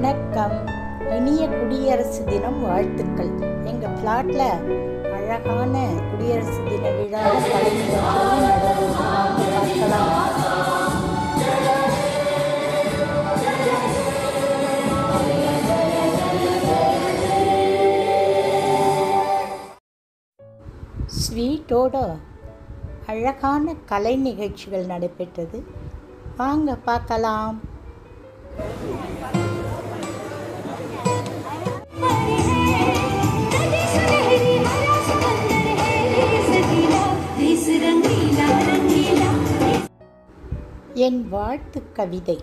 வணக்கம். இனிய குடியரசு தினம் வாழ்த்துக்கள். எங்கள் ஃப்ளாட்டில் அழகான குடியரசு தின விழா கலை நிகழ்ச்சிகளும் நடந்தது. வாங்க பார்க்கலாம். ஸ்வீட்டோட அழகான கலை நிகழ்ச்சிகள் நடைபெற்றது. வாங்க பார்க்கலாம். என் வாழ்த்து கவிதை.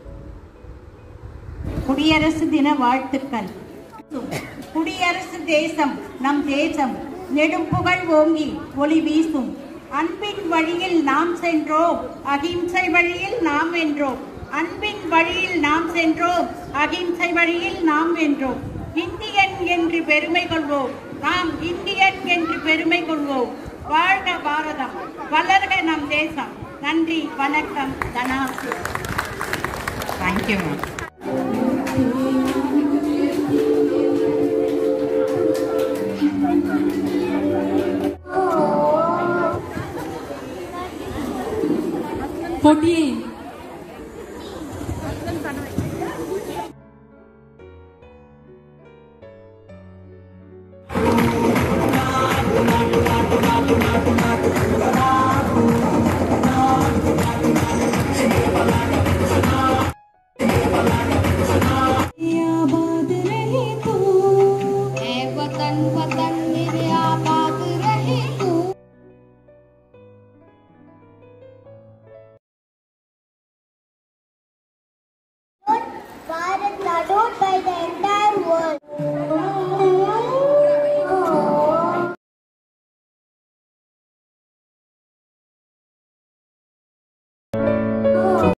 குடியரசு தின வாழ்த்துக்கள். குடியரசு தேசம் நம் தேசம், நெடும் புகழ் ஓங்கி ஒளி வீசும். அன்பின் வழியில் நாம் சென்றோம், அகிம்சை வழியில் நாம் வென்றோம். அன்பின் வழியில் நாம் சென்றோம், அகிம்சை வழியில் நாம் வென்றோம். இந்தியன் என்று பெருமை கொள்வோம், நாம் இந்தியன் என்று பெருமை கொள்வோம். வாழ்க பாரதம், வளர்க நம் தேசம். நன்றி, வணக்கம். தனா. Thank you ma'am. போட்டி Bharat, adopted by the entire